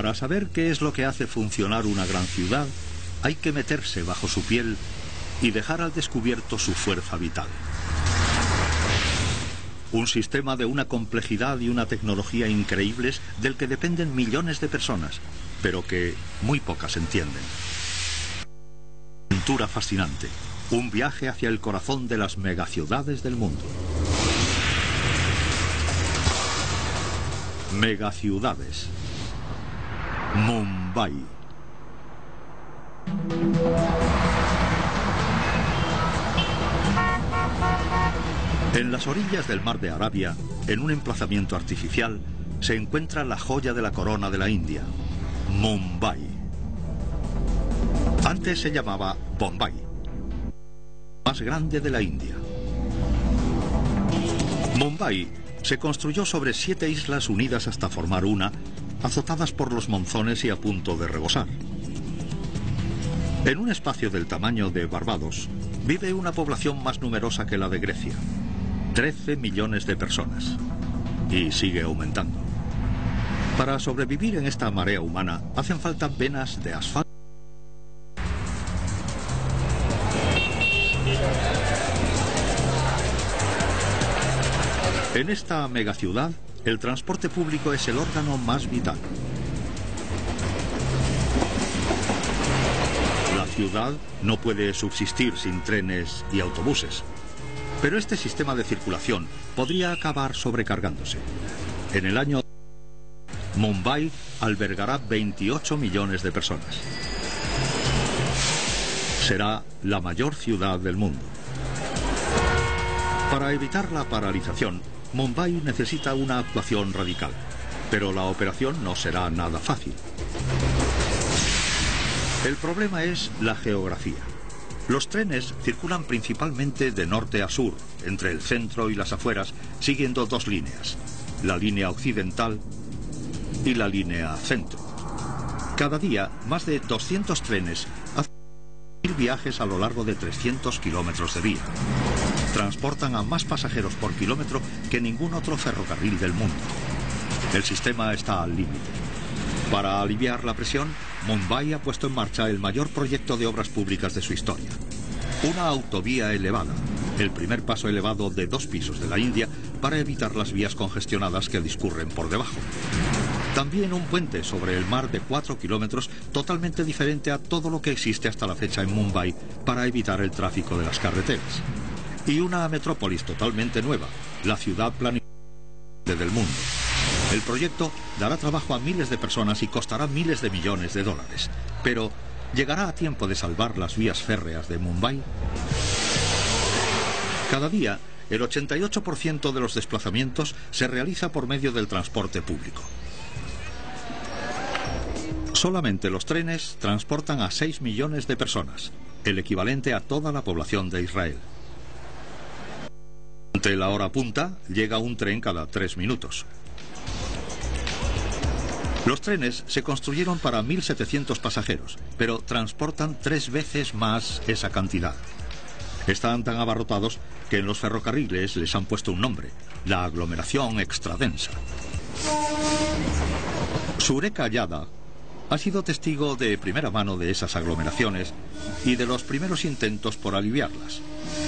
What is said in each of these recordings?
Para saber qué es lo que hace funcionar una gran ciudad, hay que meterse bajo su piel y dejar al descubierto su fuerza vital. Un sistema de una complejidad y una tecnología increíbles del que dependen millones de personas, pero que muy pocas entienden. Una aventura fascinante, un viaje hacia el corazón de las megaciudades del mundo. Megaciudades. Mumbai. En las orillas del mar de Arabia, en un emplazamiento artificial, se encuentra la joya de la corona de la India, Mumbai. Antes se llamaba Bombay, más grande de la India. Mumbai se construyó sobre 7 islas unidas hasta formar una, azotadas por los monzones y a punto de rebosar. En un espacio del tamaño de Barbados, vive una población más numerosa que la de Grecia. 13 millones de personas. Y sigue aumentando. Para sobrevivir en esta marea humana, hacen falta venas de asfalto. En esta megaciudad, el transporte público es el órgano más vital. La ciudad no puede subsistir sin trenes y autobuses. Pero este sistema de circulación podría acabar sobrecargándose. En el año Mumbai albergará 28 millones de personas. Será la mayor ciudad del mundo. Para evitar la paralización, Mumbai necesita una actuación radical. Pero la operación no será nada fácil. El problema es la geografía. Los trenes circulan principalmente de norte a sur, entre el centro y las afueras, siguiendo 2 líneas, la línea occidental y la línea centro. Cada día, más de 200 trenes hacen 1000 viajes a lo largo de 300 kilómetros de vía. Transportan a más pasajeros por kilómetro que ningún otro ferrocarril del mundo. El sistema está al límite. Para aliviar la presión, Mumbai ha puesto en marcha el mayor proyecto de obras públicas de su historia. Una autovía elevada, el primer paso elevado de 2 pisos de la India para evitar las vías congestionadas que discurren por debajo. También un puente sobre el mar de 4 kilómetros, totalmente diferente a todo lo que existe hasta la fecha en Mumbai para evitar el tráfico de las carreteras. Y una metrópolis totalmente nueva, la ciudad planificada del mundo. El proyecto dará trabajo a miles de personas y costará miles de millones de dólares. Pero, ¿llegará a tiempo de salvar las vías férreas de Mumbai? Cada día, el 88% de los desplazamientos se realiza por medio del transporte público. Solamente los trenes transportan a 6 millones de personas, el equivalente a toda la población de Israel. Ante la hora punta, llega un tren cada 3 minutos. Los trenes se construyeron para 1.700 pasajeros, pero transportan 3 veces más esa cantidad. Están tan abarrotados que en los ferrocarriles les han puesto un nombre, la aglomeración extradensa. Sureka Yadav ha sido testigo de primera mano de esas aglomeraciones y de los primeros intentos por aliviarlas.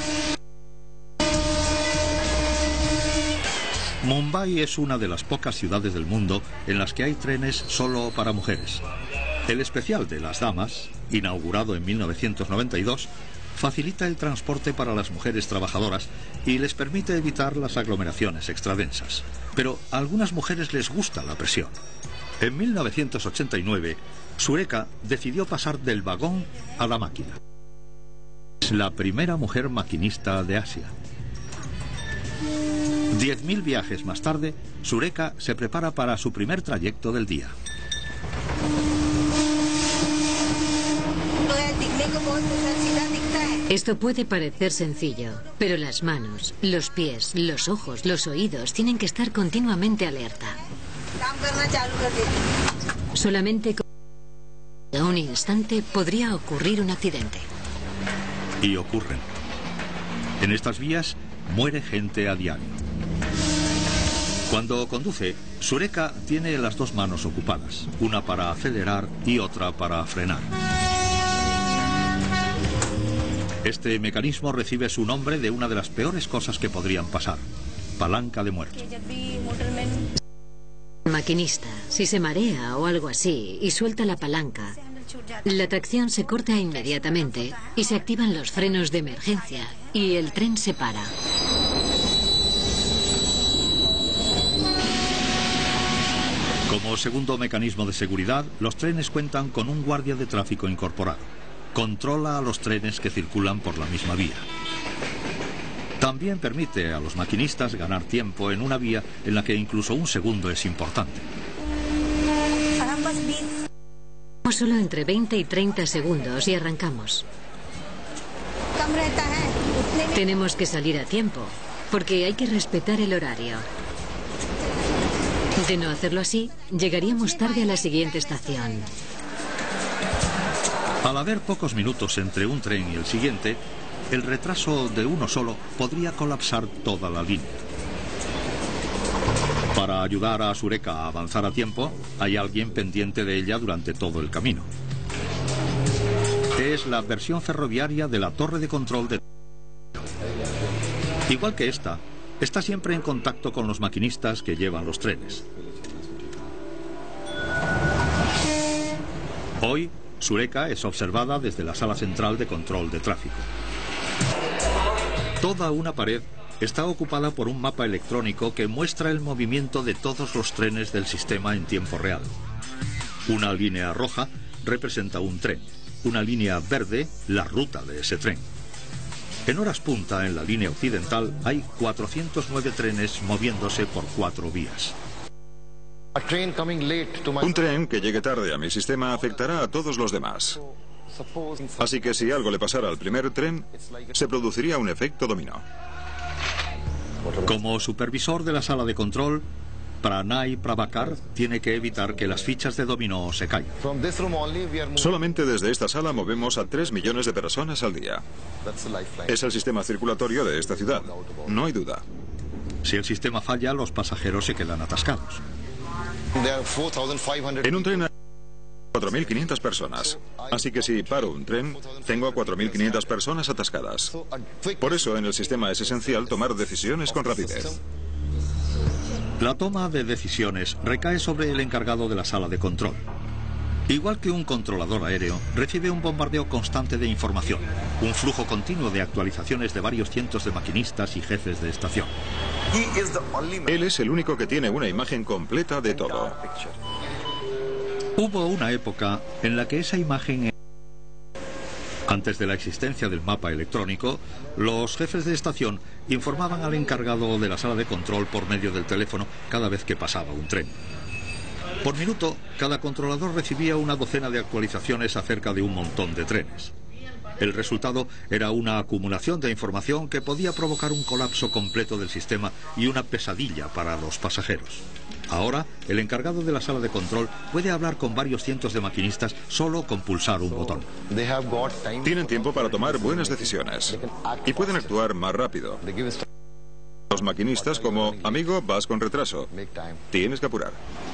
Mumbai es una de las pocas ciudades del mundo en las que hay trenes solo para mujeres. El especial de las damas, inaugurado en 1992, facilita el transporte para las mujeres trabajadoras y les permite evitar las aglomeraciones extradensas. Pero a algunas mujeres les gusta la presión. En 1989, Sureka decidió pasar del vagón a la máquina. Es la primera mujer maquinista de Asia. 10.000 viajes más tarde, Sureka se prepara para su primer trayecto del día. Esto puede parecer sencillo, pero las manos, los pies, los ojos, los oídos tienen que estar continuamente alerta. Solamente a un instante podría ocurrir un accidente. Y ocurren. En estas vías muere gente a diario. Cuando conduce, Sureka tiene las dos manos ocupadas, una para acelerar y otra para frenar. Este mecanismo recibe su nombre de una de las peores cosas que podrían pasar: palanca de muerte. Maquinista, si se marea o algo así y suelta la palanca, la tracción se corta inmediatamente y se activan los frenos de emergencia y el tren se para. Como segundo mecanismo de seguridad, los trenes cuentan con un guardia de tráfico incorporado. Controla a los trenes que circulan por la misma vía. También permite a los maquinistas ganar tiempo en una vía en la que incluso un segundo es importante. Solo entre 20 y 30 segundos y arrancamos. Tenemos que salir a tiempo, porque hay que respetar el horario. De no hacerlo así, llegaríamos tarde a la siguiente estación. Al haber pocos minutos entre un tren y el siguiente, el retraso de uno solo podría colapsar toda la línea. Para ayudar a Sureka a avanzar a tiempo, hay alguien pendiente de ella durante todo el camino. Es la versión ferroviaria de la torre de control de... Igual que esta, está siempre en contacto con los maquinistas que llevan los trenes. Hoy, Sureka es observada desde la sala central de control de tráfico. Toda una pared está ocupada por un mapa electrónico que muestra el movimiento de todos los trenes del sistema en tiempo real. Una línea roja representa un tren, una línea verde la ruta de ese tren. En horas punta, en la línea occidental, hay 409 trenes moviéndose por 4 vías. Un tren que llegue tarde a mi sistema afectará a todos los demás. Así que si algo le pasara al primer tren, se produciría un efecto dominó. Como supervisor de la sala de control, Pranay Prabhakar tiene que evitar que las fichas de dominó se caigan. Solamente desde esta sala movemos a 3 millones de personas al día. Es el sistema circulatorio de esta ciudad, no hay duda. Si el sistema falla, los pasajeros se quedan atascados. En un tren hay 4.500 personas. Así que si paro un tren, tengo a 4.500 personas atascadas. Por eso en el sistema es esencial tomar decisiones con rapidez. La toma de decisiones recae sobre el encargado de la sala de control. Igual que un controlador aéreo, recibe un bombardeo constante de información, un flujo continuo de actualizaciones de varios cientos de maquinistas y jefes de estación. Él es el único que tiene una imagen completa de todo. Hubo una época en la que esa imagen... Antes de la existencia del mapa electrónico, los jefes de estación informaban al encargado de la sala de control por medio del teléfono cada vez que pasaba un tren. Por minuto, cada controlador recibía una docena de actualizaciones acerca de un montón de trenes. El resultado era una acumulación de información que podía provocar un colapso completo del sistema y una pesadilla para los pasajeros. Ahora, el encargado de la sala de control puede hablar con varios cientos de maquinistas solo con pulsar un botón. Tienen tiempo para tomar buenas decisiones y pueden actuar más rápido. Los maquinistas como, amigo, vas con retraso. Tienes que apurar.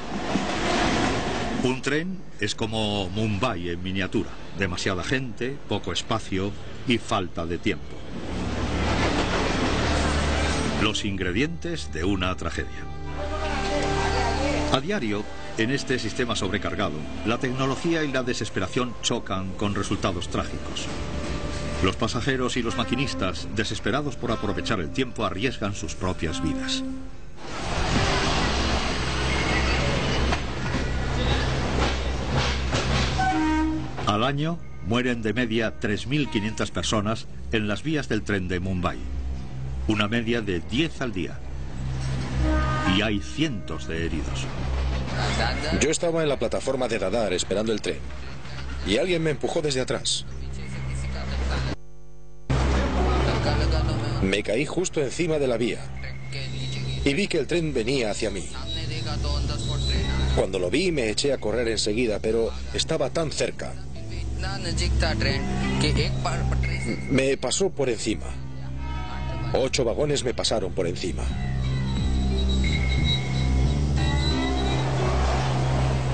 Un tren es como Mumbai en miniatura. Demasiada gente, poco espacio y falta de tiempo. Los ingredientes de una tragedia. A diario, en este sistema sobrecargado, la tecnología y la desesperación chocan con resultados trágicos. Los pasajeros y los maquinistas, desesperados por aprovechar el tiempo, arriesgan sus propias vidas. Al año, mueren de media 3.500 personas en las vías del tren de Mumbai. Una media de 10 al día. Y hay cientos de heridos. Yo estaba en la plataforma de Dadar esperando el tren. Y alguien me empujó desde atrás. Me caí justo encima de la vía. Y vi que el tren venía hacia mí. Cuando lo vi me eché a correr enseguida, pero estaba tan cerca. Me pasó por encima. 8 vagones me pasaron por encima.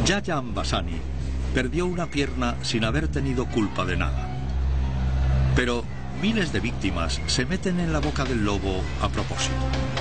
Yayan Basani perdió una pierna sin haber tenido culpa de nada. Pero miles de víctimas se meten en la boca del lobo a propósito.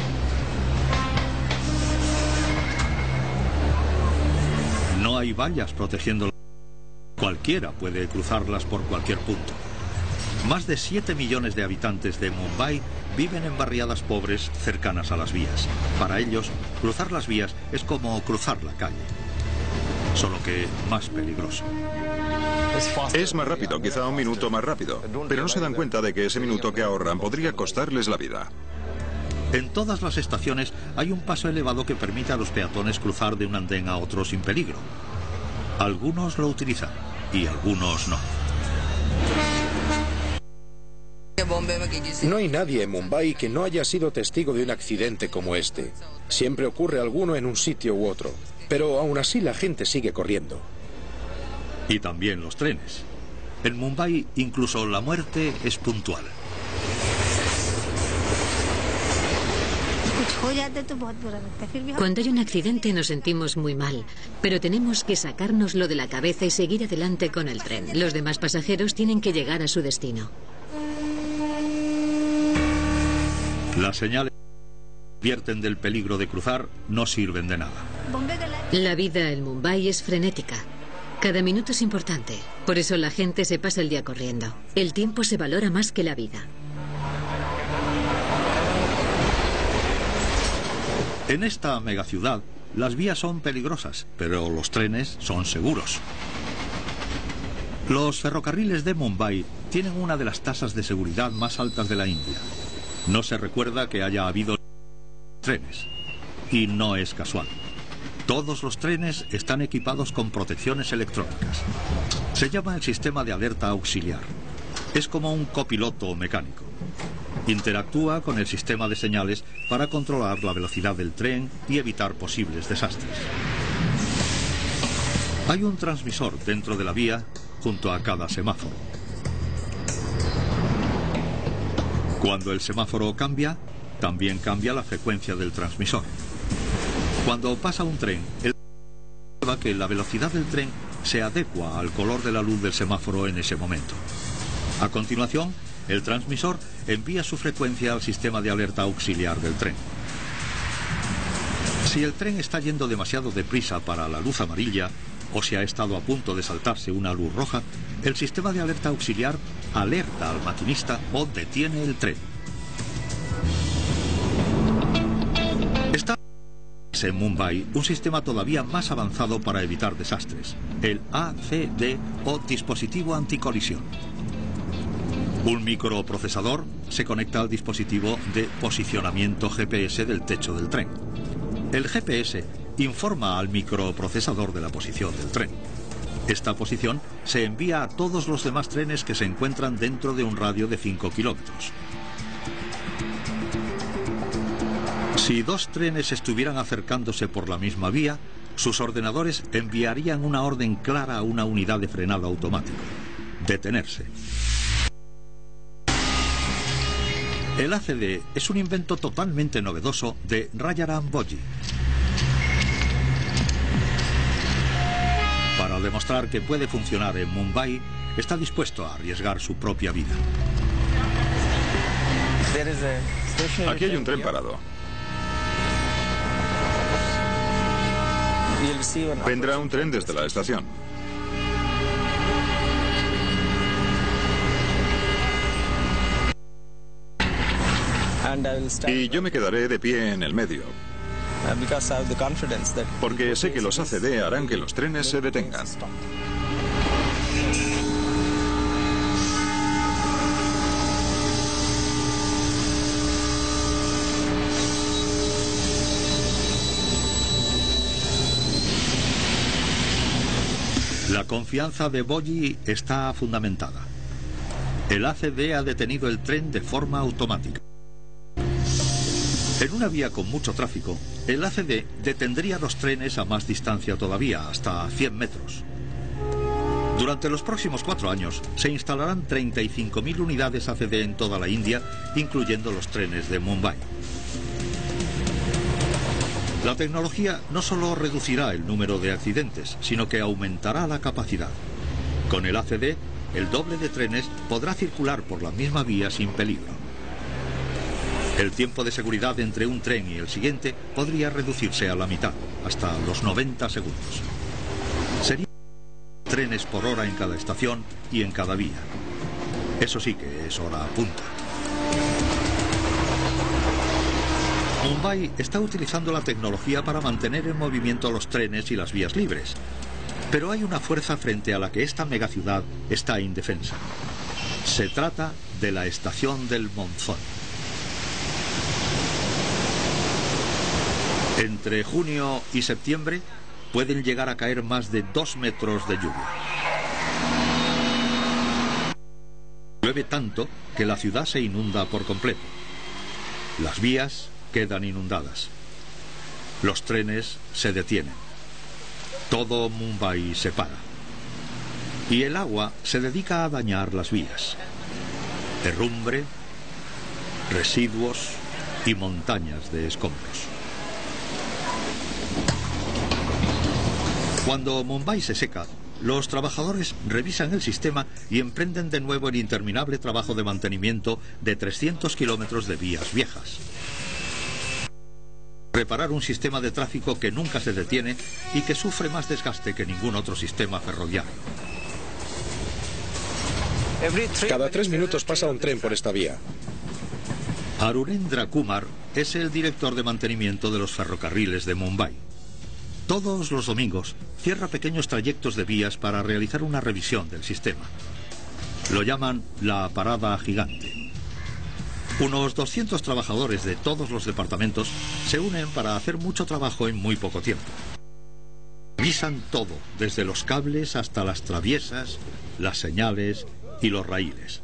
No hay vallas protegiendo. Cualquiera puede cruzarlas por cualquier punto. Más de 7 millones de habitantes de Mumbai viven en barriadas pobres cercanas a las vías. Para ellos, cruzar las vías es como cruzar la calle, solo que más peligroso. Es más rápido, quizá un minuto más rápido, pero no se dan cuenta de que ese minuto que ahorran podría costarles la vida. En todas las estaciones hay un paso elevado que permite a los peatones cruzar de un andén a otro sin peligro. Algunos lo utilizan y algunos no. No hay nadie en Mumbai que no haya sido testigo de un accidente como este. Siempre ocurre alguno en un sitio u otro, pero aún así la gente sigue corriendo. Y también los trenes. En Mumbai incluso la muerte es puntual. Cuando hay un accidente nos sentimos muy mal, pero tenemos que sacárnoslo de la cabeza y seguir adelante con el tren. Los demás pasajeros tienen que llegar a su destino. Las señales que advierten del peligro de cruzar no sirven de nada. La vida en Mumbai es frenética. Cada minuto es importante. Por eso la gente se pasa el día corriendo. El tiempo se valora más que la vida. En esta megaciudad, las vías son peligrosas, pero los trenes son seguros. Los ferrocarriles de Mumbai tienen una de las tasas de seguridad más altas de la India. No se recuerda que haya habido trenes. Y no es casual. Todos los trenes están equipados con protecciones electrónicas. Se llama el sistema de alerta auxiliar. Es como un copiloto mecánico. Interactúa con el sistema de señales para controlar la velocidad del tren y evitar posibles desastres. Hay un transmisor dentro de la vía junto a cada semáforo. Cuando el semáforo cambia, también cambia la frecuencia del transmisor. Cuando pasa un tren, que la velocidad del tren se adecua al color de la luz del semáforo en ese momento. A continuación, el transmisor envía su frecuencia al sistema de alerta auxiliar del tren. Si el tren está yendo demasiado deprisa para la luz amarilla o si ha estado a punto de saltarse una luz roja, el sistema de alerta auxiliar alerta al maquinista o detiene el tren. Está en Mumbai un sistema todavía más avanzado para evitar desastres, el ACD o dispositivo anticolisión. Un microprocesador se conecta al dispositivo de posicionamiento GPS del techo del tren. El GPS informa al microprocesador de la posición del tren. Esta posición se envía a todos los demás trenes que se encuentran dentro de un radio de 5 kilómetros. Si dos trenes estuvieran acercándose por la misma vía, sus ordenadores enviarían una orden clara a una unidad de frenado automático: detenerse. El ACD es un invento totalmente novedoso de Rajaram Boji. Para demostrar que puede funcionar en Mumbai, está dispuesto a arriesgar su propia vida. Aquí hay un tren parado. Vendrá un tren desde la estación. Y yo me quedaré de pie en el medio, porque sé que los ACD harán que los trenes se detengan. La confianza de Boji está fundamentada. El ACD ha detenido el tren de forma automática. En una vía con mucho tráfico, el ACD detendría los trenes a más distancia todavía, hasta 100 metros. Durante los próximos 4 años se instalarán 35.000 unidades ACD en toda la India, incluyendo los trenes de Mumbai. La La tecnología no solo reducirá el número de accidentes, sino que aumentará la capacidad. Con el ACD, el doble de trenes podrá circular por la misma vía sin peligro. El tiempo de seguridad entre un tren y el siguiente podría reducirse a la mitad, hasta los 90 segundos. Serían trenes por hora en cada estación y en cada vía. Eso sí que es hora punta. Mumbai está utilizando la tecnología para mantener en movimiento los trenes y las vías libres. Pero hay una fuerza frente a la que esta megaciudad está indefensa. Se trata de la estación del monzón. Entre junio y septiembre pueden llegar a caer más de 2 metros de lluvia. Llueve tanto que la ciudad se inunda por completo. Las vías quedan inundadas. Los trenes se detienen. Todo Mumbai se para. Y el agua se dedica a dañar las vías. Herrumbre, residuos y montañas de escombros. Cuando Mumbai se seca, los trabajadores revisan el sistema y emprenden de nuevo el interminable trabajo de mantenimiento de 300 kilómetros de vías viejas. Reparar un sistema de tráfico que nunca se detiene y que sufre más desgaste que ningún otro sistema ferroviario. Cada 3 minutos pasa un tren por esta vía. Arunendra Kumar es el director de mantenimiento de los ferrocarriles de Mumbai. Todos los domingos cierra pequeños trayectos de vías para realizar una revisión del sistema. Lo llaman la parada gigante. Unos 200 trabajadores de todos los departamentos se unen para hacer mucho trabajo en muy poco tiempo. Revisan todo, desde los cables hasta las traviesas, las señales y los raíles.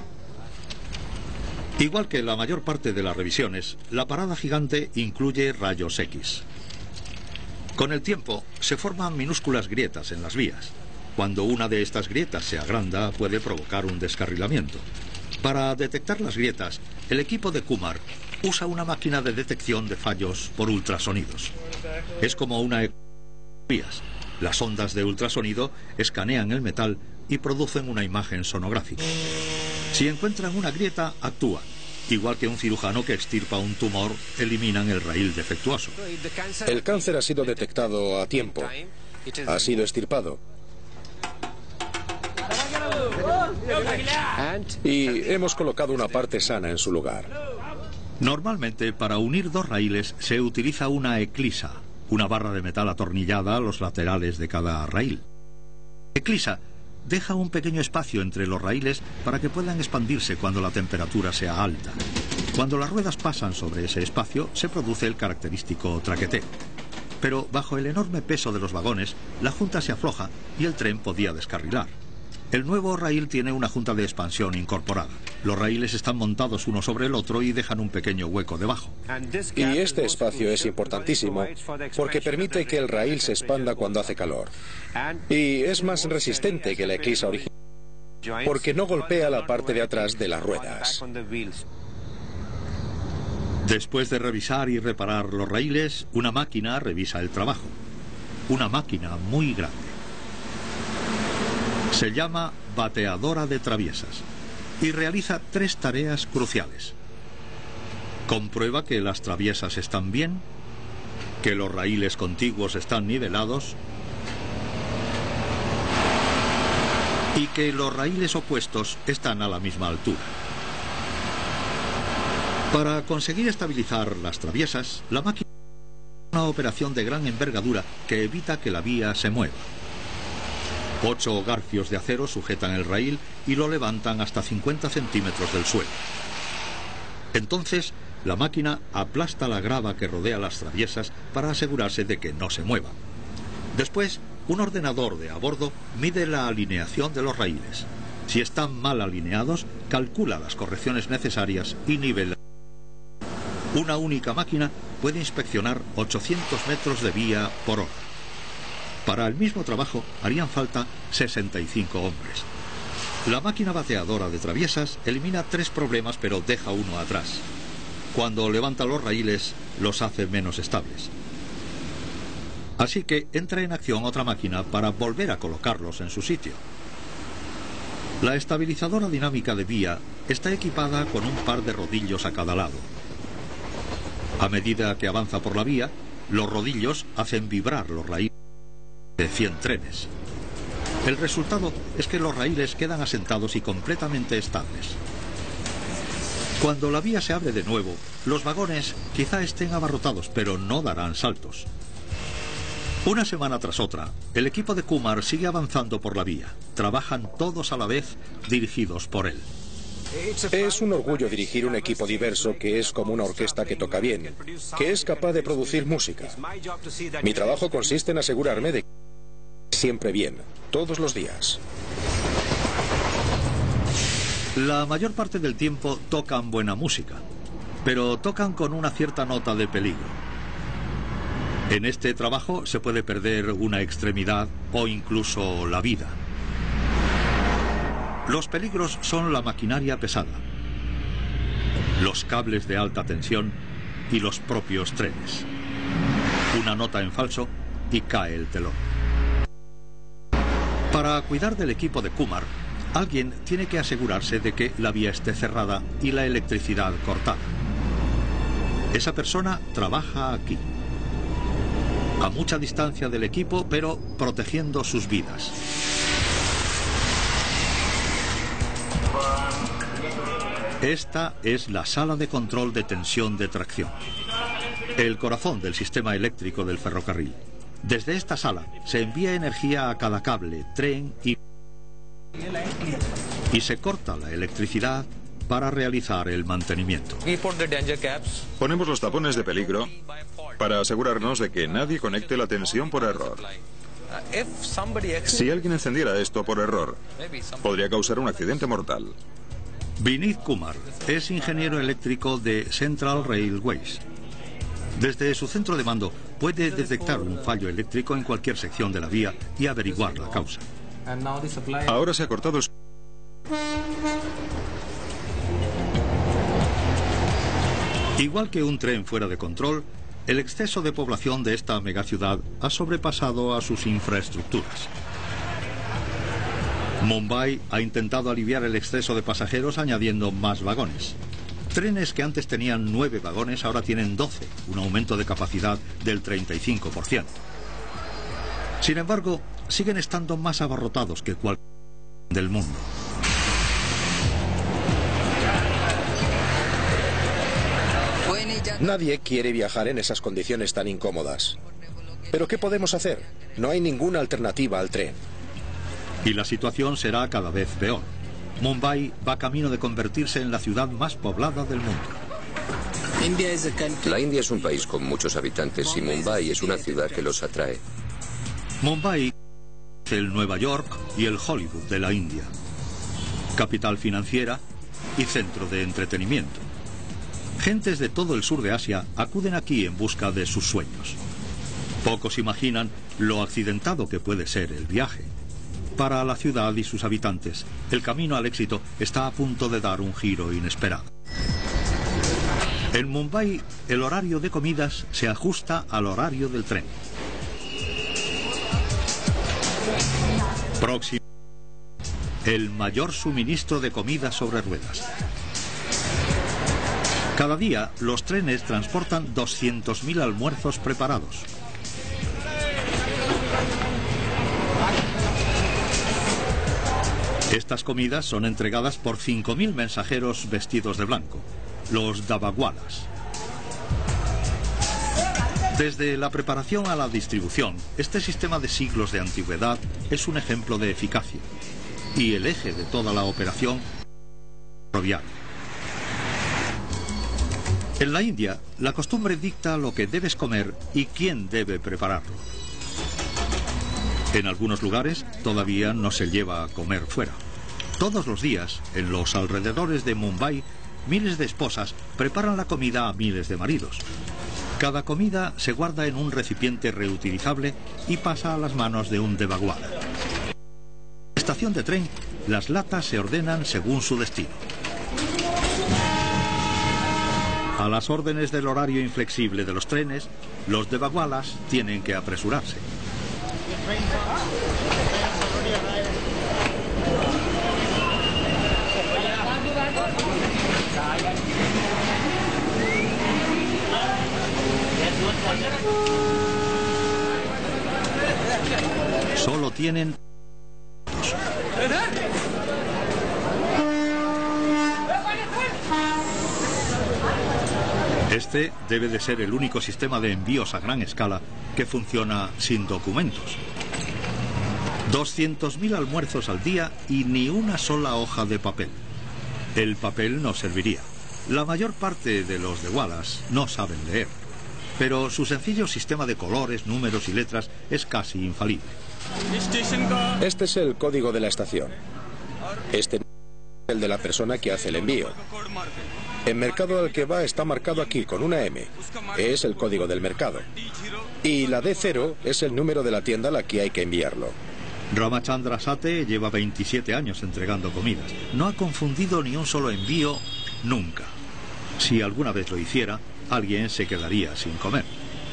Igual que la mayor parte de las revisiones, la parada gigante incluye rayos X. Con el tiempo se forman minúsculas grietas en las vías. Cuando una de estas grietas se agranda, puede provocar un descarrilamiento. Para detectar las grietas, el equipo de Kumar usa una máquina de detección de fallos por ultrasonidos. Es como una vías. Las ondas de ultrasonido escanean el metal y producen una imagen sonográfica. Si encuentran una grieta, actúan. Igual que un cirujano que extirpa un tumor, eliminan el raíl defectuoso. El cáncer ha sido detectado a tiempo. Ha sido extirpado. Y hemos colocado una parte sana en su lugar. Normalmente, para unir dos raíles se utiliza una eclisa, una barra de metal atornillada a los laterales de cada raíl. Eclisa deja un pequeño espacio entre los raíles para que puedan expandirse cuando la temperatura sea alta. Cuando las ruedas pasan sobre ese espacio, se produce el característico traqueteo. Pero bajo el enorme peso de los vagones, la junta se afloja y el tren podía descarrilar. El nuevo raíl tiene una junta de expansión incorporada. Los raíles están montados uno sobre el otro y dejan un pequeño hueco debajo. Y este espacio es importantísimo porque permite que el raíl se expanda cuando hace calor. Y es más resistente que la eclisa original porque no golpea la parte de atrás de las ruedas. Después de revisar y reparar los raíles, una máquina revisa el trabajo. Una máquina muy grande. Se llama bateadora de traviesas y realiza 3 tareas cruciales. Comprueba que las traviesas están bien, que los raíles contiguos están nivelados y que los raíles opuestos están a la misma altura. Para conseguir estabilizar las traviesas, la máquina hace una operación de gran envergadura que evita que la vía se mueva. 8 garfios de acero sujetan el raíl y lo levantan hasta 50 centímetros del suelo. Entonces, la máquina aplasta la grava que rodea las traviesas para asegurarse de que no se mueva. Después, un ordenador de a bordo mide la alineación de los raíles. Si están mal alineados, calcula las correcciones necesarias y nivela. Una única máquina puede inspeccionar 800 metros de vía por hora. Para el mismo trabajo harían falta 65 hombres. La máquina bateadora de traviesas elimina 3 problemas, pero deja uno atrás. Cuando levanta los raíles, los hace menos estables. Así que entra en acción otra máquina para volver a colocarlos en su sitio. La estabilizadora dinámica de vía está equipada con un par de rodillos a cada lado. A medida que avanza por la vía, los rodillos hacen vibrar los raíles de 100 trenes. El resultado es que los raíles quedan asentados y completamente estables. Cuando la vía se abre de nuevo, los vagones quizá estén abarrotados, pero no darán saltos. Una semana tras otra, el equipo de Kumar sigue avanzando por la vía. Trabajan todos a la vez, dirigidos por él. Es un orgullo dirigir un equipo diverso que es como una orquesta que toca bien, que es capaz de producir música. Mi trabajo consiste en asegurarme de que siempre bien, todos los días. La mayor parte del tiempo tocan buena música, pero tocan con una cierta nota de peligro. En este trabajo se puede perder una extremidad o incluso la vida. Los peligros son la maquinaria pesada, los cables de alta tensión y los propios trenes. Una nota en falso y cae el telón. Para cuidar del equipo de Kumar, alguien tiene que asegurarse de que la vía esté cerrada y la electricidad cortada. Esa persona trabaja aquí, a mucha distancia del equipo, pero protegiendo sus vidas. Esta es la sala de control de tensión de tracción, el corazón del sistema eléctrico del ferrocarril. Desde esta sala se envía energía a cada cable, tren y se corta la electricidad para realizar el mantenimiento. Ponemos los tapones de peligro para asegurarnos de que nadie conecte la tensión por error. Si alguien encendiera esto por error, podría causar un accidente mortal. Vineet Kumar es ingeniero eléctrico de Central Railways. Desde su centro de mando puede detectar un fallo eléctrico en cualquier sección de la vía y averiguar la causa. Ahora se ha cortado el... Igual que un tren fuera de control, el exceso de población de esta megaciudad ha sobrepasado a sus infraestructuras. Mumbai ha intentado aliviar el exceso de pasajeros añadiendo más vagones. Trenes que antes tenían 9 vagones ahora tienen 12, un aumento de capacidad del 35%. Sin embargo, siguen estando más abarrotados que cualquier del mundo. Nadie quiere viajar en esas condiciones tan incómodas. ¿Pero qué podemos hacer? No hay ninguna alternativa al tren. Y la situación será cada vez peor. Mumbai va camino de convertirse en la ciudad más poblada del mundo. La India es un país con muchos habitantes y Mumbai es una ciudad que los atrae. Mumbai es el Nueva York y el Hollywood de la India. Capital financiera y centro de entretenimiento. Gentes de todo el sur de Asia acuden aquí en busca de sus sueños. Pocos imaginan lo accidentado que puede ser el viaje. Para la ciudad y sus habitantes, el camino al éxito está a punto de dar un giro inesperado. En Mumbai, el horario de comidas se ajusta al horario del tren. Próximo, el mayor suministro de comida sobre ruedas. Cada día, los trenes transportan 200.000 almuerzos preparados. Estas comidas son entregadas por 5.000 mensajeros vestidos de blanco, los dabagwalas. Desde la preparación a la distribución, este sistema de siglos de antigüedad es un ejemplo de eficacia. Y el eje de toda la operación es ferroviario. En la India, la costumbre dicta lo que debes comer y quién debe prepararlo. En algunos lugares todavía no se lleva a comer fuera. Todos los días, en los alrededores de Mumbai, miles de esposas preparan la comida a miles de maridos. Cada comida se guarda en un recipiente reutilizable y pasa a las manos de un devagwala. En la estación de tren, las latas se ordenan según su destino. A las órdenes del horario inflexible de los trenes, los de bagualas tienen que apresurarse. Solo tienen... Este debe de ser el único sistema de envíos a gran escala que funciona sin documentos. 200.000 almuerzos al día y ni una sola hoja de papel. El papel no serviría. La mayor parte de los de Wallace no saben leer, pero su sencillo sistema de colores, números y letras es casi infalible. Este es el código de la estación. Este es el de la persona que hace el envío. El mercado al que va está marcado aquí con una M. Es el código del mercado. Y la D0 es el número de la tienda a la que hay que enviarlo. Ramachandra Sate lleva 27 años entregando comidas. No ha confundido ni un solo envío nunca. Si alguna vez lo hiciera, alguien se quedaría sin comer.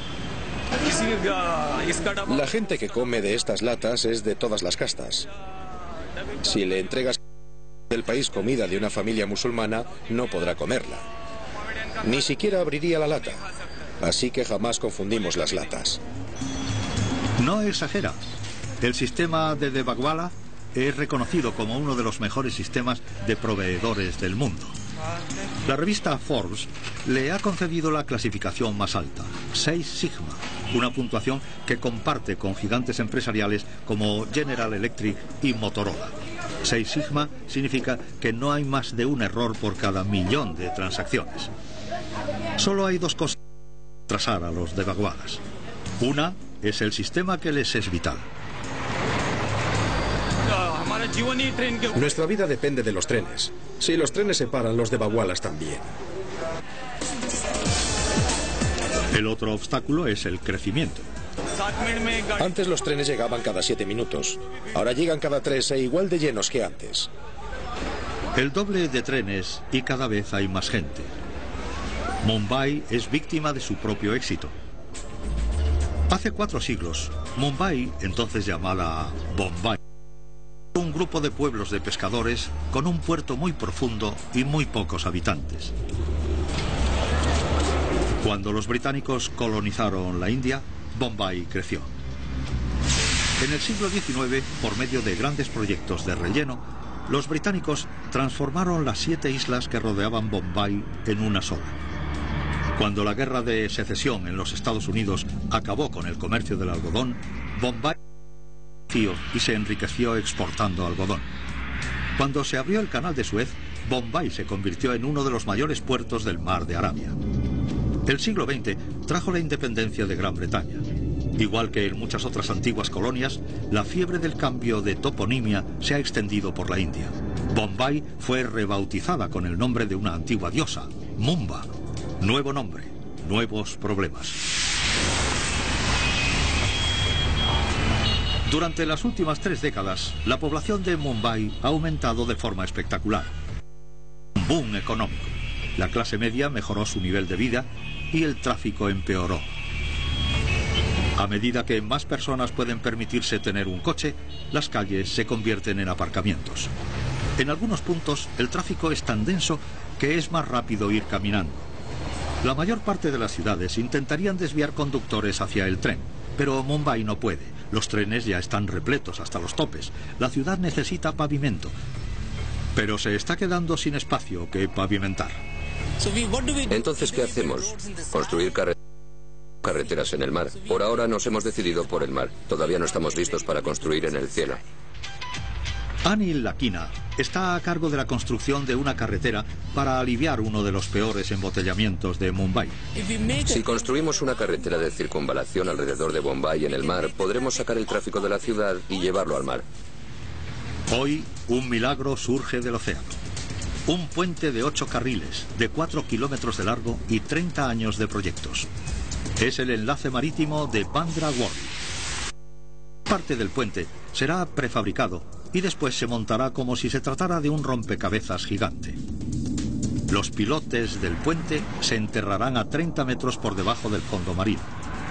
La gente que come de estas latas es de todas las castas. Si le entregas del país comida de una familia musulmana, no podrá comerla. Ni siquiera abriría la lata. Así que jamás confundimos las latas. No exagera. El sistema de Debaguala es reconocido como uno de los mejores sistemas de proveedores del mundo. La revista Forbes le ha concedido la clasificación más alta, 6 Sigma, una puntuación que comparte con gigantes empresariales como General Electric y Motorola. 6 Sigma significa que no hay más de un error por cada millón de transacciones. Solo hay dos cosas que retrasar a los Debagualas. Una es el sistema que les es vital. Nuestra vida depende de los trenes. Si los trenes se paran, los de bagualas también. El otro obstáculo es el crecimiento. Antes los trenes llegaban cada 7 minutos. Ahora llegan cada 3 e igual de llenos que antes. El doble de trenes y cada vez hay más gente. Mumbai es víctima de su propio éxito. Hace 4 siglos, Mumbai, entonces llamada Bombay, un grupo de pueblos de pescadores con un puerto muy profundo y muy pocos habitantes. Cuando los británicos colonizaron la India, Bombay creció. En el siglo XIX, por medio de grandes proyectos de relleno, los británicos transformaron las 7 islas que rodeaban Bombay en una sola. Cuando la guerra de secesión en los Estados Unidos acabó con el comercio del algodón, Bombay y se enriqueció exportando algodón. Cuando se abrió el canal de Suez, Bombay se convirtió en uno de los mayores puertos del mar de Arabia. El siglo XX trajo la independencia de Gran Bretaña. Igual que en muchas otras antiguas colonias, la fiebre del cambio de toponimia se ha extendido por la India. Bombay fue rebautizada con el nombre de una antigua diosa, Mumba. Nuevo nombre, nuevos problemas. Durante las últimas 3 décadas, la población de Mumbai ha aumentado de forma espectacular. Un boom económico. La clase media mejoró su nivel de vida y el tráfico empeoró. A medida que más personas pueden permitirse tener un coche, las calles se convierten en aparcamientos. En algunos puntos, el tráfico es tan denso que es más rápido ir caminando. La mayor parte de las ciudades intentarían desviar conductores hacia el tren, pero Mumbai no puede. Los trenes ya están repletos hasta los topes. La ciudad necesita pavimento, pero se está quedando sin espacio que pavimentar. Entonces, ¿qué hacemos? ¿Construir carreteras en el mar? Por ahora nos hemos decidido por el mar. Todavía no estamos listos para construir en el cielo. Anil Lakina está a cargo de la construcción de una carretera para aliviar uno de los peores embotellamientos de Mumbai. Si construimos una carretera de circunvalación alrededor de Bombay en el mar, podremos sacar el tráfico de la ciudad y llevarlo al mar. Hoy, un milagro surge del océano. Un puente de 8 carriles, de 4 kilómetros de largo y 30 años de proyectos. Es el enlace marítimo de Bandra Worli. Parte del puente será prefabricado y después se montará como si se tratara de un rompecabezas gigante. Los pilotes del puente se enterrarán a 30 metros por debajo del fondo marino.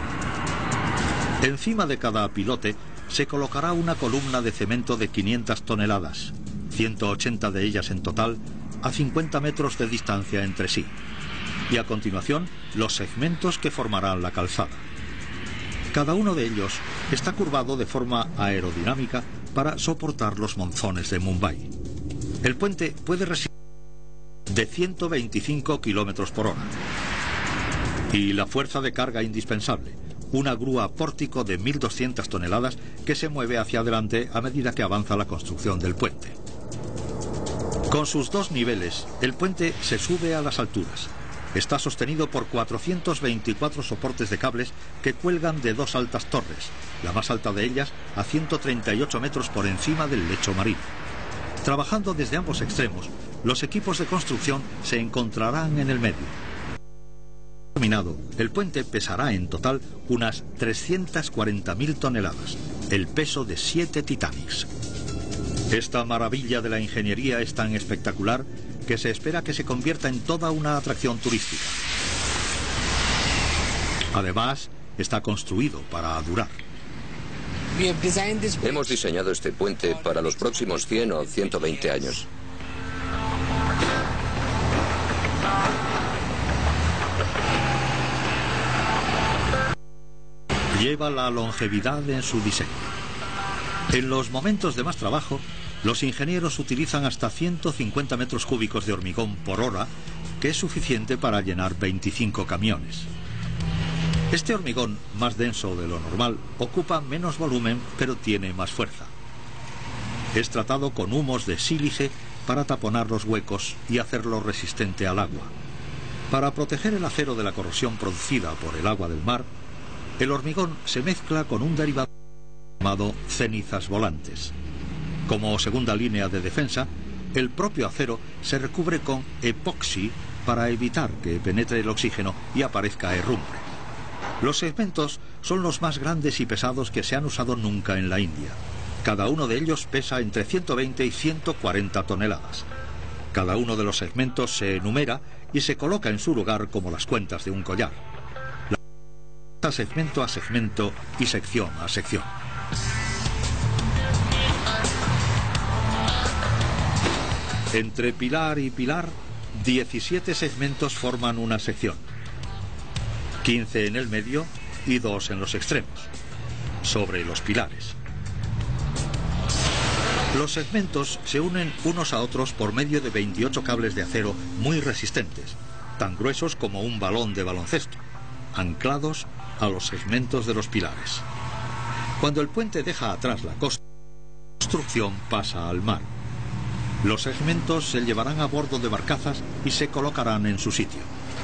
Encima de cada pilote se colocará una columna de cemento de 500 toneladas, 180 de ellas en total, a 50 metros de distancia entre sí. Y a continuación, los segmentos que formarán la calzada. Cada uno de ellos está curvado de forma aerodinámica para soportar los monzones de Mumbai. El puente puede resistir de 125 kilómetros por hora. Y la fuerza de carga indispensable, una grúa pórtico de 1.200 toneladas que se mueve hacia adelante a medida que avanza la construcción del puente. Con sus dos niveles, el puente se sube a las alturas. Está sostenido por 424 soportes de cables que cuelgan de dos altas torres, la más alta de ellas a 138 metros por encima del lecho marino. Trabajando desde ambos extremos, los equipos de construcción se encontrarán en el medio. Terminado, el puente pesará en total unas 340.000 toneladas, el peso de 7 Titanics. Esta maravilla de la ingeniería es tan espectacular que se espera que se convierta en toda una atracción turística. Además, está construido para durar. Hemos diseñado este puente para los próximos 100 o 120 años. Lleva la longevidad en su diseño. En los momentos de más trabajo, los ingenieros utilizan hasta 150 metros cúbicos de hormigón por hora, que es suficiente para llenar 25 camiones. Este hormigón, más denso de lo normal, ocupa menos volumen, pero tiene más fuerza. Es tratado con humos de sílice para taponar los huecos y hacerlo resistente al agua. Para proteger el acero de la corrosión producida por el agua del mar, el hormigón se mezcla con un derivado llamado cenizas volantes. Como segunda línea de defensa, el propio acero se recubre con epoxi para evitar que penetre el oxígeno y aparezca herrumbre. Los segmentos son los más grandes y pesados que se han usado nunca en la India. Cada uno de ellos pesa entre 120 y 140 toneladas. Cada uno de los segmentos se enumera y se coloca en su lugar como las cuentas de un collar. Segmento a segmento y sección a sección. Entre pilar y pilar, 17 segmentos forman una sección, 15 en el medio y 2 en los extremos, sobre los pilares. Los segmentos se unen unos a otros por medio de 28 cables de acero muy resistentes, tan gruesos como un balón de baloncesto, anclados a los segmentos de los pilares. Cuando el puente deja atrás la costa, la construcción pasa al mar. Los segmentos se llevarán a bordo de barcazas y se colocarán en su sitio.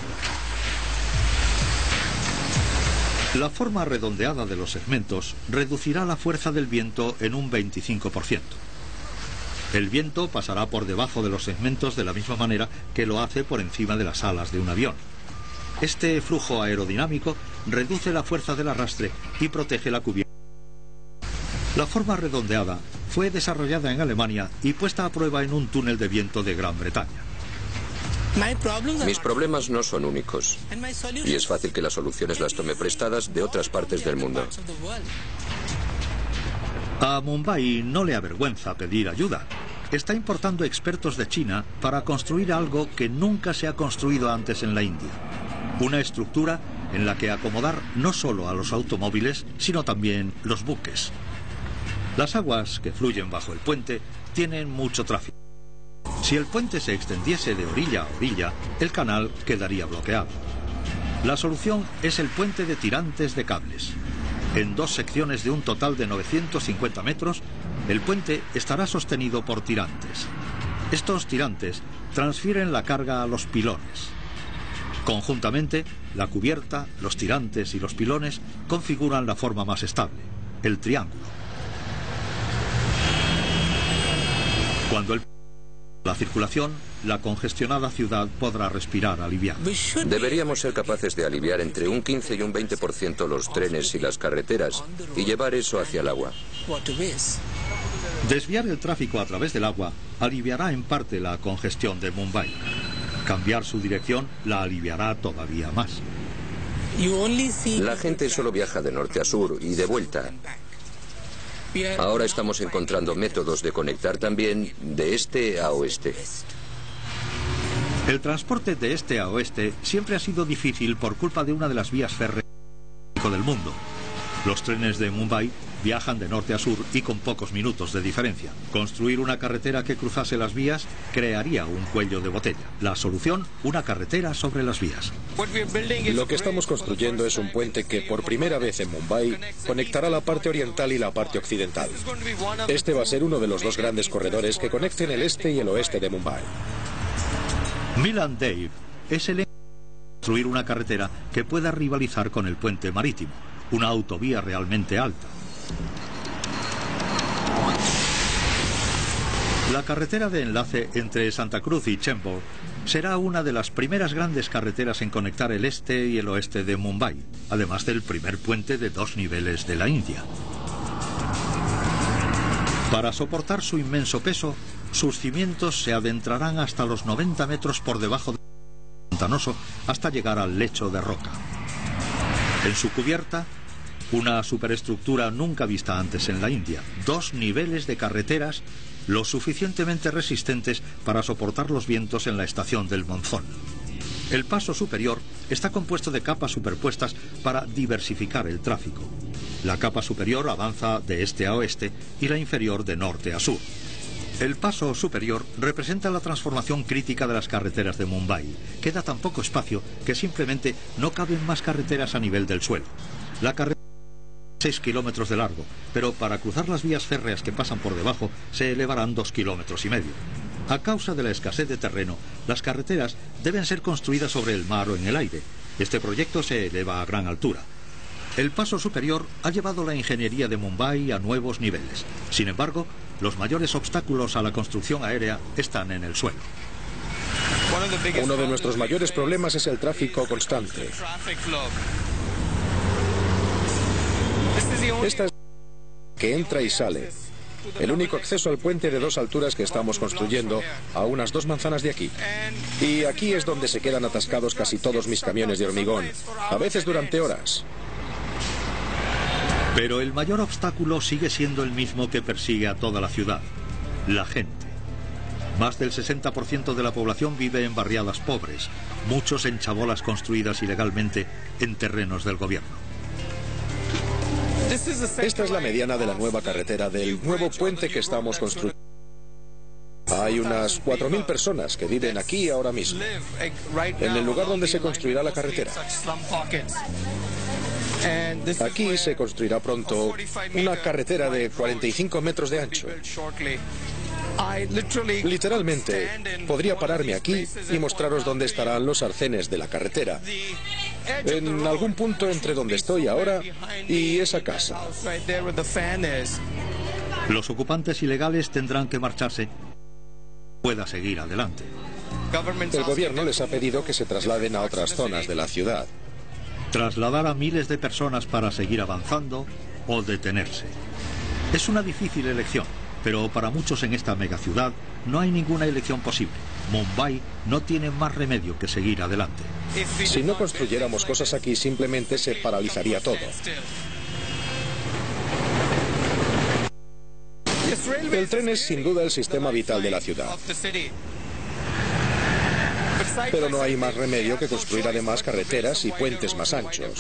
La forma redondeada de los segmentos reducirá la fuerza del viento en un 25%. El viento pasará por debajo de los segmentos de la misma manera que lo hace por encima de las alas de un avión. Este flujo aerodinámico reduce la fuerza del arrastre y protege la cubierta. La forma redondeada fue desarrollada en Alemania y puesta a prueba en un túnel de viento de Gran Bretaña. Mis problemas no son únicos y es fácil que las soluciones las tome prestadas de otras partes del mundo. A Mumbai no le avergüenza pedir ayuda. Está importando expertos de China para construir algo que nunca se ha construido antes en la India. Una estructura en la que acomodar no solo a los automóviles, sino también los buques. Las aguas que fluyen bajo el puente tienen mucho tráfico. Si el puente se extendiese de orilla a orilla, el canal quedaría bloqueado. La solución es el puente de tirantes de cables. En dos secciones de un total de 950 metros, el puente estará sostenido por tirantes. Estos tirantes transfieren la carga a los pilones. Conjuntamente, la cubierta, los tirantes y los pilones configuran la forma más estable, el triángulo. Cuando la circulación, la congestionada ciudad podrá respirar aliviada. Deberíamos ser capaces de aliviar entre un 15 y un 20% los trenes y las carreteras y llevar eso hacia el agua. Desviar el tráfico a través del agua aliviará en parte la congestión de Mumbai. Cambiar su dirección la aliviará todavía más. La gente solo viaja de norte a sur y de vuelta. Ahora estamos encontrando métodos de conectar también de este a oeste. El transporte de este a oeste siempre ha sido difícil por culpa de una de las vías férreas del mundo. Los trenes de Mumbai viajan de norte a sur y con pocos minutos de diferencia. Construir una carretera que cruzase las vías crearía un cuello de botella. La solución, una carretera sobre las vías. Lo que estamos construyendo es un puente que por primera vez en Mumbai conectará la parte oriental y la parte occidental. Este va a ser uno de los dos grandes corredores que conecten el este y el oeste de Mumbai. Milan Dave es el encargado de construir una carretera que pueda rivalizar con el puente marítimo, una autovía realmente alta. La carretera de enlace entre Santa Cruz y Chembur será una de las primeras grandes carreteras en conectar el este y el oeste de Mumbai, además del primer puente de 2 niveles de la India. Para soportar su inmenso peso, sus cimientos se adentrarán hasta los 90 metros por debajo del pantanoso hasta llegar al lecho de roca. En su cubierta, una superestructura nunca vista antes en la India, 2 niveles de carreteras lo suficientemente resistentes para soportar los vientos en la estación del monzón. El paso superior está compuesto de capas superpuestas para diversificar el tráfico. La capa superior avanza de este a oeste y la inferior de norte a sur. El paso superior representa la transformación crítica de las carreteras de Mumbai. Queda tan poco espacio que simplemente no caben más carreteras a nivel del suelo. La carretera es 6 kilómetros de largo, pero para cruzar las vías férreas que pasan por debajo se elevarán 2,5 kilómetros. A causa de la escasez de terreno, las carreteras deben ser construidas sobre el mar o en el aire. Este proyecto se eleva a gran altura. El paso superior ha llevado la ingeniería de Mumbai a nuevos niveles. Sin embargo, los mayores obstáculos a la construcción aérea están en el suelo. Uno de nuestros mayores problemas es el tráfico constante. Esta es que entra y sale. El único acceso al puente de 2 alturas que estamos construyendo a unas 2 manzanas de aquí. Y aquí es donde se quedan atascados casi todos mis camiones de hormigón, a veces durante horas. Pero el mayor obstáculo sigue siendo el mismo que persigue a toda la ciudad: la gente. Más del 60% de la población vive en barriadas pobres, muchos en chabolas construidas ilegalmente en terrenos del gobierno. Esta es la mediana de la nueva carretera del nuevo puente que estamos construyendo. Hay unas 4.000 personas que viven aquí ahora mismo, en el lugar donde se construirá la carretera. Aquí se construirá pronto una carretera de 45 metros de ancho. Literalmente, podría pararme aquí y mostraros dónde estarán los arcenes de la carretera, en algún punto entre donde estoy ahora y esa casa. Los ocupantes ilegales tendrán que marcharse para que pueda seguir adelante. El gobierno les ha pedido que se trasladen a otras zonas de la ciudad. Trasladar a miles de personas para seguir avanzando o detenerse. Es una difícil elección, pero para muchos en esta megaciudad no hay ninguna elección posible. Mumbai no tiene más remedio que seguir adelante. Si no construyéramos cosas aquí, simplemente se paralizaría todo. El tren es sin duda el sistema vital de la ciudad. Pero no hay más remedio que construir además carreteras y puentes más anchos.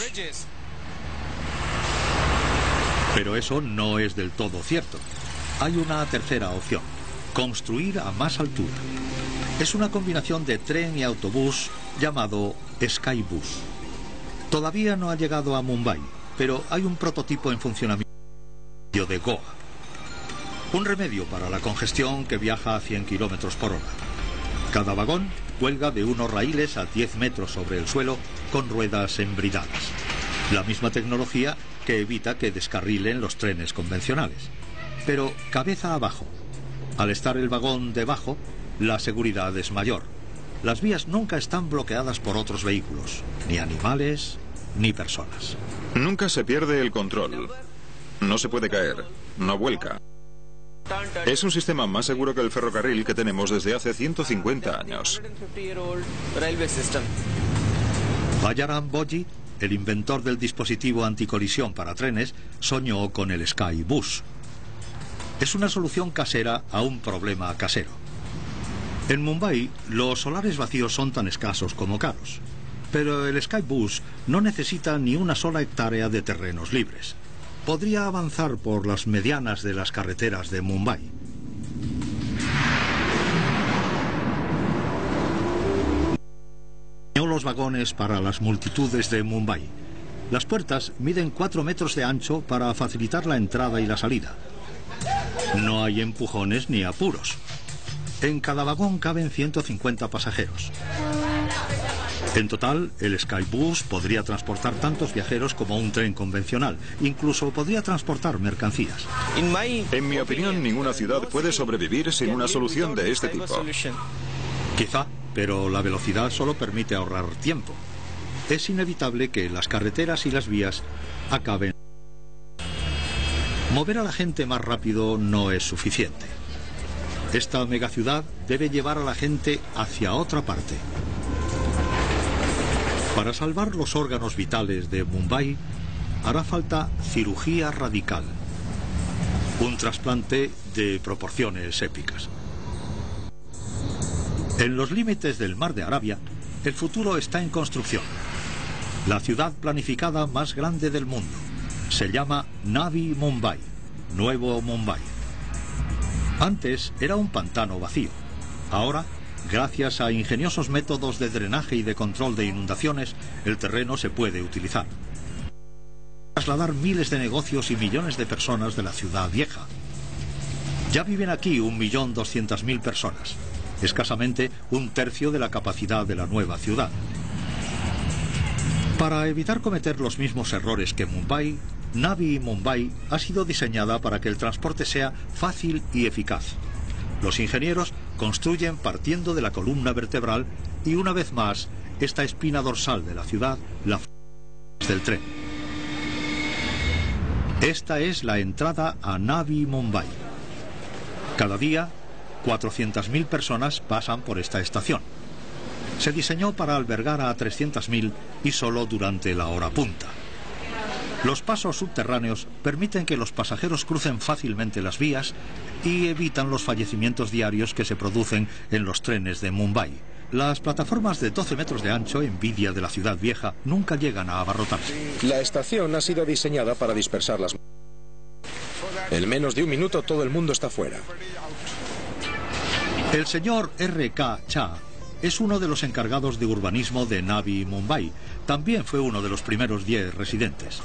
Pero eso no es del todo cierto. Hay una tercera opción: construir a más altura. Es una combinación de tren y autobús llamado Skybus. Todavía no ha llegado a Mumbai, pero hay un prototipo en funcionamiento de Goa. Un remedio para la congestión que viaja a 100 kilómetros por hora. Cada vagón cuelga de unos raíles a 10 metros sobre el suelo con ruedas embridadas. La misma tecnología que evita que descarrilen los trenes convencionales. Pero cabeza abajo. Al estar el vagón debajo, la seguridad es mayor. Las vías nunca están bloqueadas por otros vehículos, ni animales, ni personas. Nunca se pierde el control. No se puede caer, no vuelca. Es un sistema más seguro que el ferrocarril que tenemos desde hace 150 años. Bajaran Boji, el inventor del dispositivo anticolisión para trenes, soñó con el Skybus. Es una solución casera a un problema casero. En Mumbai, los solares vacíos son tan escasos como caros. Pero el Skybus no necesita ni una sola hectárea de terrenos libres. Podría avanzar por las medianas de las carreteras de Mumbai. Diseñó los vagones para las multitudes de Mumbai. Las puertas miden 4 metros de ancho para facilitar la entrada y la salida. No hay empujones ni apuros. En cada vagón caben 150 pasajeros. En total, el Skybus podría transportar tantos viajeros como un tren convencional. Incluso podría transportar mercancías. En mi opinión, ninguna ciudad puede sobrevivir sin una solución de este tipo. Quizá, pero la velocidad solo permite ahorrar tiempo. Es inevitable que las carreteras y las vías acaben. Mover a la gente más rápido no es suficiente. Esta megaciudad debe llevar a la gente hacia otra parte. Para salvar los órganos vitales de Mumbai, hará falta cirugía radical. Un trasplante de proporciones épicas. En los límites del Mar de Arabia, el futuro está en construcción. La ciudad planificada más grande del mundo. Se llama Navi Mumbai, Nuevo Mumbai. Antes era un pantano vacío. Ahora, gracias a ingeniosos métodos de drenaje y de control de inundaciones, el terreno se puede utilizar. Trasladar miles de negocios y millones de personas de la ciudad vieja. Ya viven aquí 1.200.000 personas, escasamente un tercio de la capacidad de la nueva ciudad. Para evitar cometer los mismos errores que Mumbai, Navi Mumbai ha sido diseñada para que el transporte sea fácil y eficaz. Los ingenieros construyen partiendo de la columna vertebral y una vez más, esta espina dorsal de la ciudad, la del tren. Esta es la entrada a Navi Mumbai. Cada día, 400.000 personas pasan por esta estación. Se diseñó para albergar a 300.000 y solo durante la hora punta. Los pasos subterráneos permiten que los pasajeros crucen fácilmente las vías y evitan los fallecimientos diarios que se producen en los trenes de Mumbai. Las plataformas de 12 metros de ancho, envidia de la ciudad vieja, nunca llegan a abarrotarse. La estación ha sido diseñada para dispersar las... En menos de un minuto todo el mundo está fuera. El señor R.K. Cha es uno de los encargados de urbanismo de Navi Mumbai. También fue uno de los primeros 10 residentes.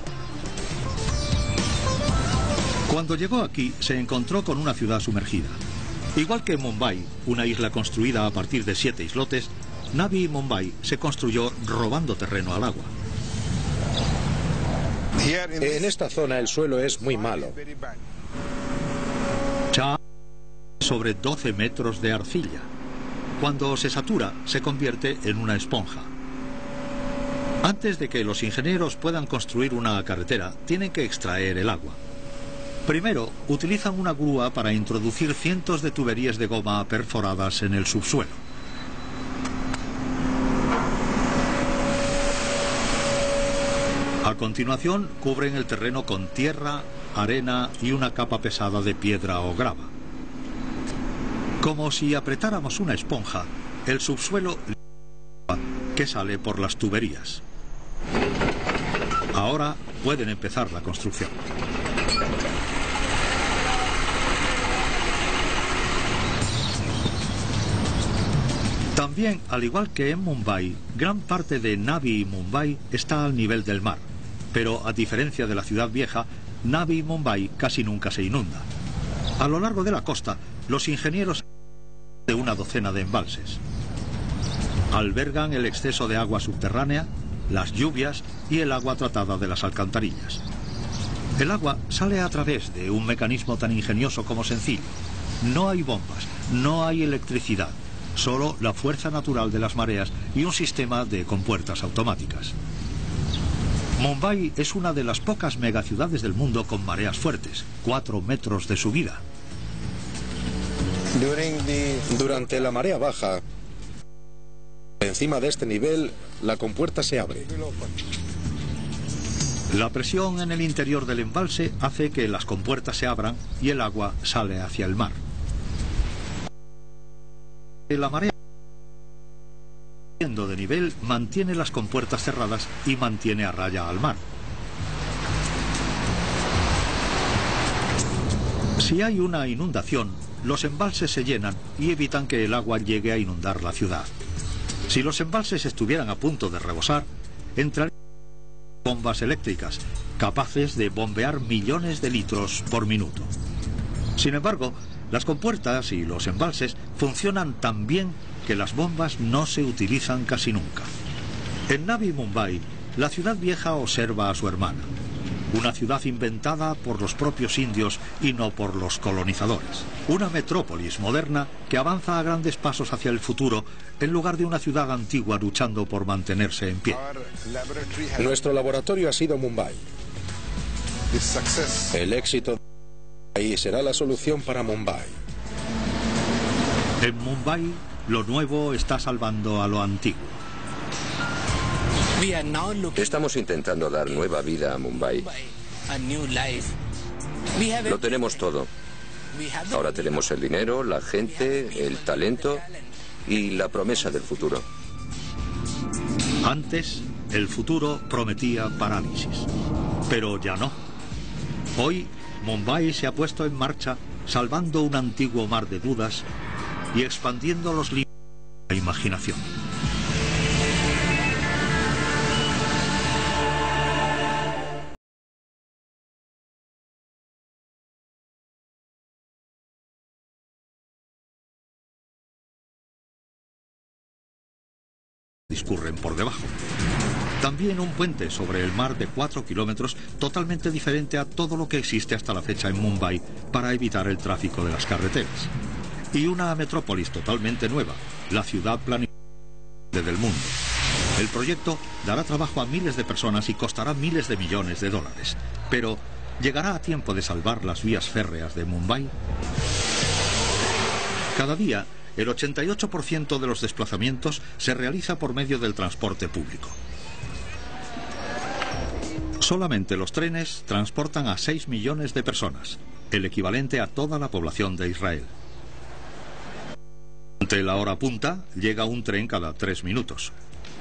Cuando llegó aquí, se encontró con una ciudad sumergida. Igual que Mumbai, una isla construida a partir de 7 islotes, Navi Mumbai se construyó robando terreno al agua. En esta zona el suelo es muy malo. Cha sobre 12 metros de arcilla. Cuando se satura, se convierte en una esponja. Antes de que los ingenieros puedan construir una carretera, tienen que extraer el agua. Primero, utilizan una grúa para introducir cientos de tuberías de goma perforadas en el subsuelo. A continuación, cubren el terreno con tierra, arena y una capa pesada de piedra o grava. Como si apretáramos una esponja, el subsuelo que sale por las tuberías. Ahora pueden empezar la construcción. También, al igual que en Mumbai, gran parte de Navi Mumbai está al nivel del mar. Pero, a diferencia de la ciudad vieja, Navi Mumbai casi nunca se inunda. A lo largo de la costa, los ingenieros de una docena de embalses. Albergan el exceso de agua subterránea, las lluvias y el agua tratada de las alcantarillas. El agua sale a través de un mecanismo tan ingenioso como sencillo. No hay bombas, no hay electricidad, solo la fuerza natural de las mareas y un sistema de compuertas automáticas. Mumbai es una de las pocas megaciudades del mundo con mareas fuertes, 4 metros de subida. Durante la marea baja, encima de este nivel, la compuerta se abre. La presión en el interior del embalse hace que las compuertas se abran y el agua sale hacia el mar. La marea de nivel mantiene las compuertas cerradas y mantiene a raya al mar. Si hay una inundación, los embalses se llenan y evitan que el agua llegue a inundar la ciudad. Si los embalses estuvieran a punto de rebosar, entrarían bombas eléctricas, capaces de bombear millones de litros por minuto. Sin embargo, las compuertas y los embalses funcionan tan bien que las bombas no se utilizan casi nunca. En Navi Mumbai, la ciudad vieja observa a su hermana. Una ciudad inventada por los propios indios y no por los colonizadores. Una metrópolis moderna que avanza a grandes pasos hacia el futuro en lugar de una ciudad antigua luchando por mantenerse en pie. Nuestro laboratorio ha sido Mumbai. El éxito ahí será la solución para Mumbai. En Mumbai, lo nuevo está salvando a lo antiguo. Estamos intentando dar nueva vida a Mumbai. Lo tenemos todo. Ahora tenemos el dinero, la gente, el talento y la promesa del futuro. Antes, el futuro prometía parálisis, pero ya no. Hoy, Mumbai se ha puesto en marcha, salvando un antiguo mar de dudas y expandiendo los límites de la imaginación. Discurren por debajo. También un puente sobre el mar de 4 kilómetros, totalmente diferente a todo lo que existe hasta la fecha en Mumbai para evitar el tráfico de las carreteras. Y una metrópolis totalmente nueva, la ciudad planificada del mundo. El proyecto dará trabajo a miles de personas y costará miles de millones de dólares. Pero, ¿llegará a tiempo de salvar las vías férreas de Mumbai? Cada día, el 88% de los desplazamientos se realiza por medio del transporte público. Solamente los trenes transportan a 6 millones de personas, el equivalente a toda la población de Israel. Ante la hora punta, llega un tren cada 3 minutos.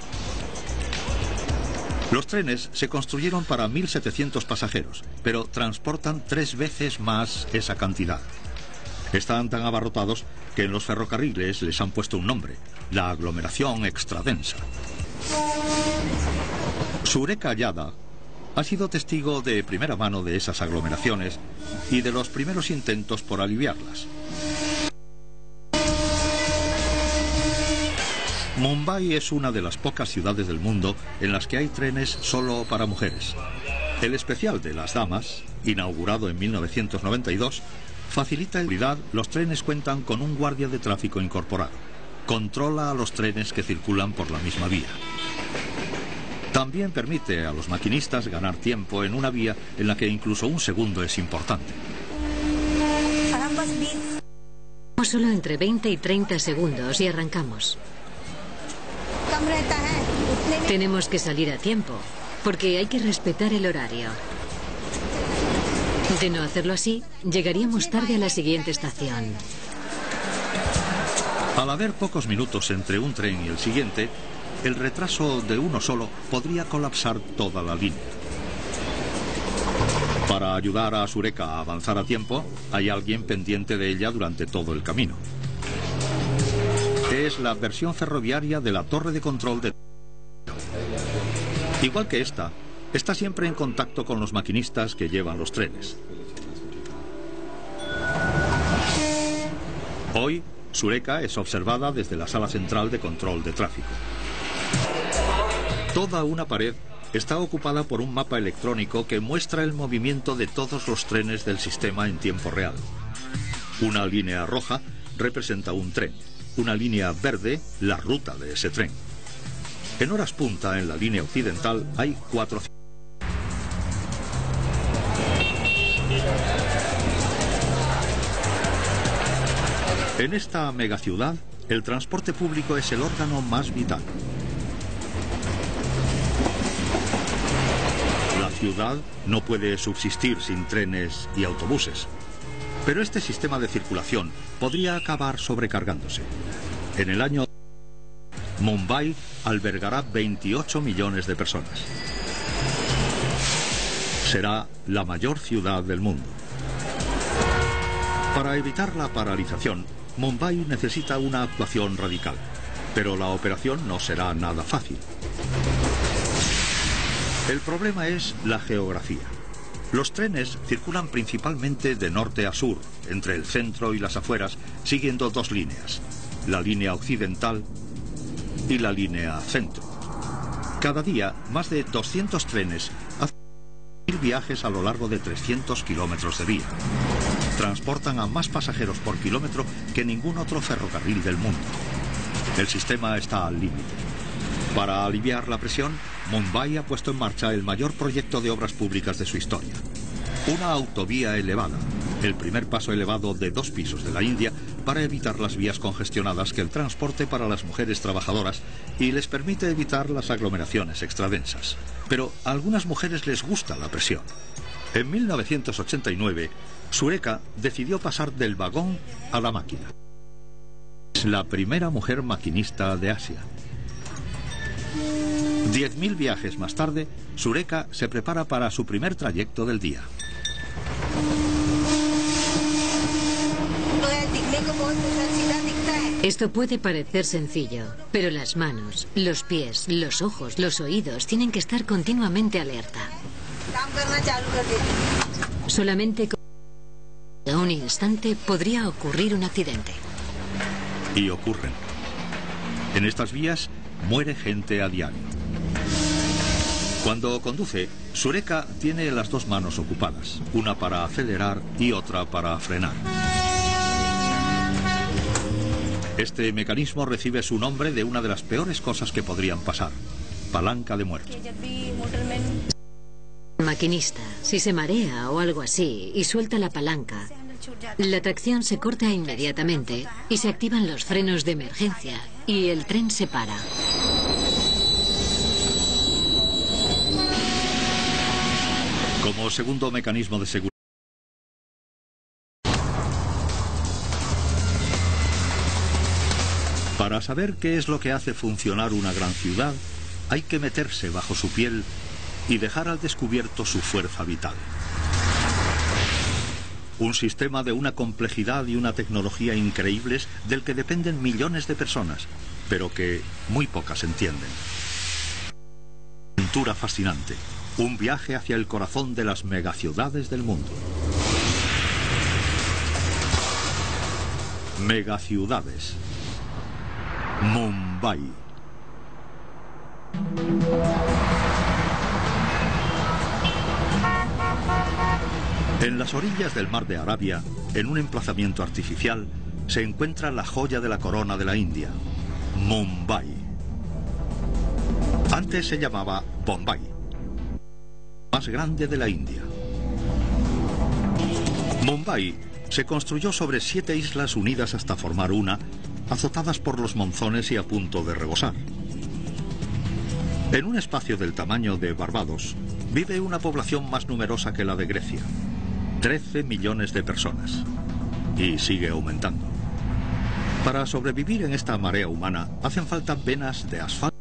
Los trenes se construyeron para 1.700 pasajeros, pero transportan 3 veces más esa cantidad. Están tan abarrotados que en los ferrocarriles les han puesto un nombre, la aglomeración extradensa. Sureka Yadav ha sido testigo de primera mano de esas aglomeraciones y de los primeros intentos por aliviarlas. Mumbai es una de las pocas ciudades del mundo en las que hay trenes solo para mujeres. El especial de las damas, inaugurado en 1992, facilita la seguridad. Los trenes cuentan con un guardia de tráfico incorporado. Controla a los trenes que circulan por la misma vía. También permite a los maquinistas ganar tiempo en una vía en la que incluso un segundo es importante. Solo entre 20 y 30 segundos y arrancamos. Tenemos que salir a tiempo, porque hay que respetar el horario. De no hacerlo así, llegaríamos tarde a la siguiente estación. Al haber pocos minutos entre un tren y el siguiente, el retraso de uno solo podría colapsar toda la línea. Para ayudar a Sureka a avanzar a tiempo, hay alguien pendiente de ella durante todo el camino. Es la versión ferroviaria de la torre de control de... Igual que esta, está siempre en contacto con los maquinistas que llevan los trenes. Hoy, Sureka es observada desde la sala central de control de tráfico. Toda una pared está ocupada por un mapa electrónico que muestra el movimiento de todos los trenes del sistema en tiempo real. Una línea roja representa un tren, una línea verde la ruta de ese tren. En horas punta, en la línea occidental, hay 400. En esta megaciudad, el transporte público es el órgano más vital. La ciudad no puede subsistir sin trenes y autobuses. Pero este sistema de circulación podría acabar sobrecargándose. En el año Mumbai albergará 28 millones de personas. Será la mayor ciudad del mundo. Para evitar la paralización, Mumbai necesita una actuación radical. Pero la operación no será nada fácil. El problema es la geografía. Los trenes circulan principalmente de norte a sur, entre el centro y las afueras, siguiendo dos líneas, la línea occidental y la línea centro. Cada día, más de 200 trenes hacen 1000 viajes a lo largo de 300 kilómetros de vía. Transportan a más pasajeros por kilómetro que ningún otro ferrocarril del mundo. El sistema está al límite. Para aliviar la presión, Mumbai ha puesto en marcha el mayor proyecto de obras públicas de su historia. Una autovía elevada, el primer paso elevado de 2 pisos de la India para evitar las vías congestionadas que el transporte para las mujeres trabajadoras y les permite evitar las aglomeraciones extradensas. Pero a algunas mujeres les gusta la presión. En 1989, Sureka decidió pasar del vagón a la máquina. Es la primera mujer maquinista de Asia. 10.000 viajes más tarde, Sureka se prepara para su primer trayecto del día. Esto puede parecer sencillo, pero las manos, los pies, los ojos, los oídos tienen que estar continuamente alerta. Solamente a un instante podría ocurrir un accidente. Y ocurren. En estas vías muere gente a diario. Cuando conduce, Sureka tiene las dos manos ocupadas, una para acelerar y otra para frenar. Este mecanismo recibe su nombre de una de las peores cosas que podrían pasar: palanca de muerte. El maquinista, si se marea o algo así y suelta la palanca, la tracción se corta inmediatamente y se activan los frenos de emergencia y el tren se para. Como segundo mecanismo de seguridad, para saber qué es lo que hace funcionar una gran ciudad, hay que meterse bajo su piel y dejar al descubierto su fuerza vital. Un sistema de una complejidad y una tecnología increíbles del que dependen millones de personas, pero que muy pocas entienden. Aventura fascinante. Un viaje hacia el corazón de las megaciudades del mundo. Megaciudades. Mumbai. En las orillas del mar de Arabia, en un emplazamiento artificial, se encuentra la joya de la corona de la India, Mumbai. Antes se llamaba Bombay, más grande de la India. Mumbai se construyó sobre 7 islas unidas hasta formar una, azotadas por los monzones y a punto de rebosar. En un espacio del tamaño de Barbados, vive una población más numerosa que la de Grecia, 13 millones de personas, y sigue aumentando. Para sobrevivir en esta marea humana, hacen falta venas de asfalto